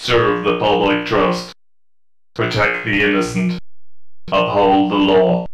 serve the public trust, protect the innocent, uphold the law.